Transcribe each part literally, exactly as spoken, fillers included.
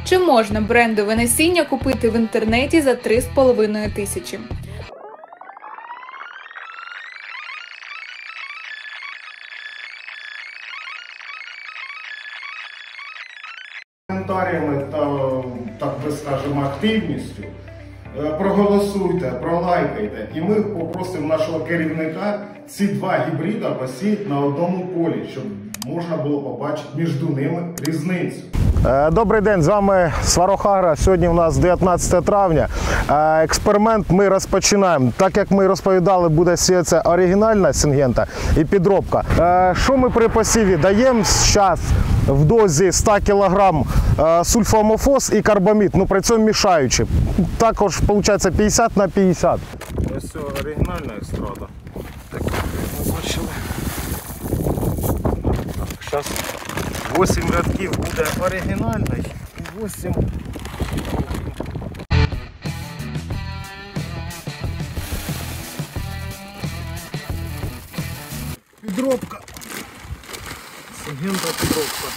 Чи можна брендове насіння купити в інтернеті за три з половиною тисячі? Коментарями та, так би скажемо, активністю проголосуйте, пролайкайте, і ми попросимо нашого керівника ці два гібрида посіяти на одному полі, щоб можна було побачити між ними різницю. Добрий день, з вами Сварог Агро. Сьогодні у нас дев'ятнадцяте травня. Експеримент ми розпочинаємо. Так як ми розповідали, буде сіятися оригінальна сингента і підробка. Що ми при посіві даємо зараз? В дозі сто кілограмів сульфоамофос і карбамід, ну при цьому мішаючи. Також виходить п'ятдесят на п'ятдесят. Ось це оригінальна естрада. Так, ми бачили. Зараз вісім рядків буде оригінальний і вісім підробка. Сингента підробка.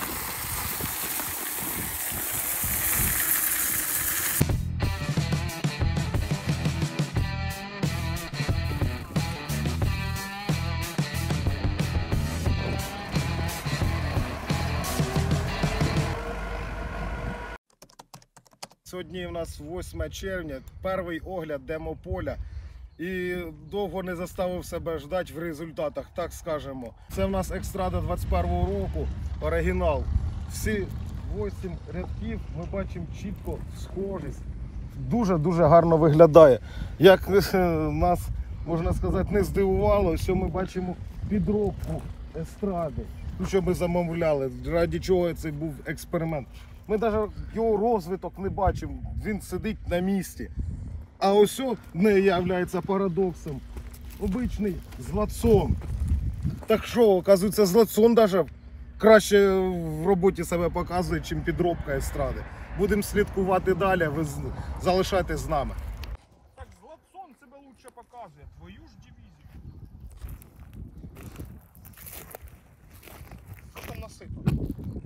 Сьогодні у нас восьме червня, перший огляд демополя. І довго не заставив себе ждати в результатах, так скажемо. Це в нас екстрада двадцять першого року, оригінал. Всі вісім рядків ми бачимо чітко схожість. Дуже-дуже гарно виглядає. Як нас, можна сказати, не здивувало, що ми бачимо підробку естради. Що ми замовляли, ради чого це був експеримент. Ми навіть його розвиток не бачимо, він сидить на місці. А ось не є парадоксом. Обичний злацон. Так що, оказується, злацон навіть краще в роботі себе показує, ніж підробка естради. Будемо слідкувати далі, ви залишайтесь з нами. Так злацон себе краще показує, твою ж дивізію. Що там насипано?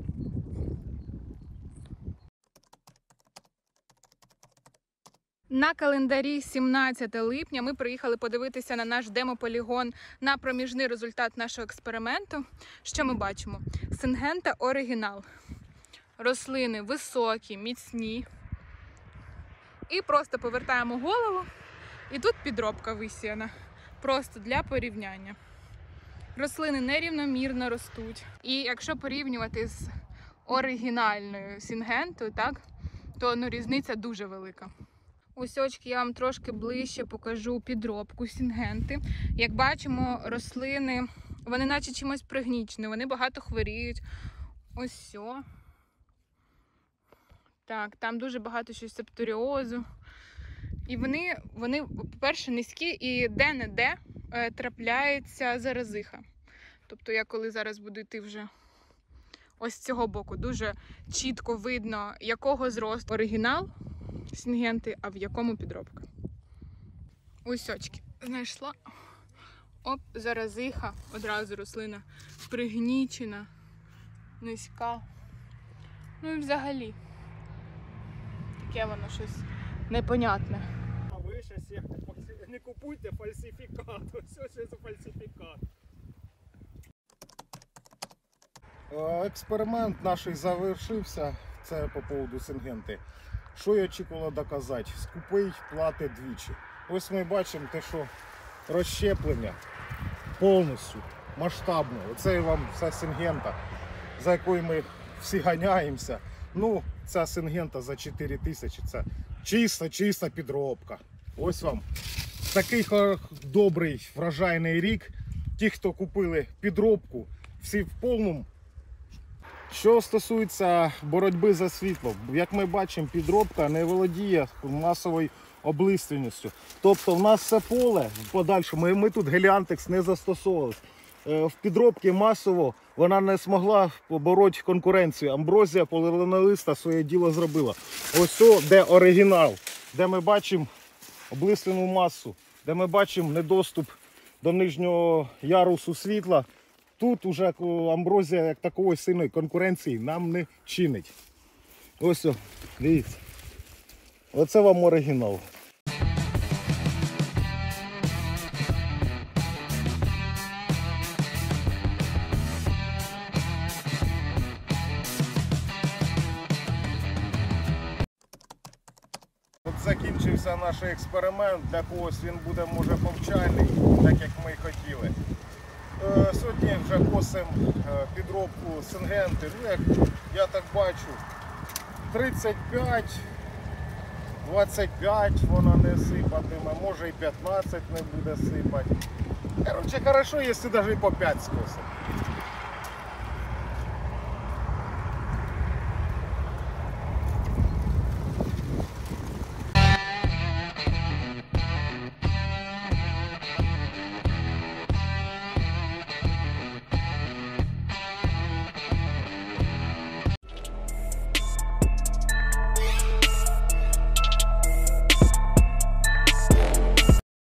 На календарі сімнадцяте липня ми приїхали подивитися на наш демополігон, на проміжний результат нашого експерименту. Що ми бачимо? Сингента оригінал. Рослини високі, міцні. І просто повертаємо голову, і тут підробка висіяна. Просто для порівняння. Рослини нерівномірно ростуть. І якщо порівнювати з оригінальною сингентою, так, то ну, різниця дуже велика. Ось очки я вам трошки ближче покажу підробку сингенти. Як бачимо, рослини, вони наче чимось пригнічені, вони багато хворіють. Ось все. Так, там дуже багато щось септоріозу. І вони, вони по-перше, низькі і де-не-де е, трапляється заразиха. Тобто я коли зараз буду йти вже ось з цього боку, дуже чітко видно, якого зросту оригінал сингенти, а в якому підробка. Ось очки знайшла. Оп, заразиха, одразу рослина пригнічена, низька. Ну і взагалі таке воно щось непонятне. А ви ще не купуйте фальсифікат, ось що за фальсифікат. Експеримент наш завершився, це по поводу сингенти. Що я очікувала доказати? Скупий платить двічі. Ось ми бачимо те, що розщеплення повністю, масштабне. Оце вам вся сингента, за якою ми всі ганяємося. Ну, ця сингента за чотири тисячі, це чиста-чиста підробка. Ось вам такий добрий врожайний рік. Ті, хто купили підробку, всі в повному. Що стосується боротьби за світло, як ми бачимо, підробка не володіє масовою облиственністю. Тобто в нас все поле в подальшому, ми, ми тут геліантекс не застосовували. В підробці масово вона не змогла побороти конкуренцію. Амброзія полинолиста своє діло зробила. Ось то, де оригінал, де ми бачимо облиственну масу, де ми бачимо недоступ до нижнього ярусу світла. Тут уже амброзія як такої сильної конкуренції нам не чинить. Ось, о, дивіться. Оце вам оригінал. От закінчився наш експеримент, для когось він буде, може, повчальний, так як ми й хотіли. Е, Сьогодні вже косимо е, підробку сингенти. Ну, як я так бачу, тридцять п'ять, двадцять п'ять вона не сипатиме, може і п'ятнадцять не буде сипати. Короче, хорошо, якщо навіть і по п'ять скосимо.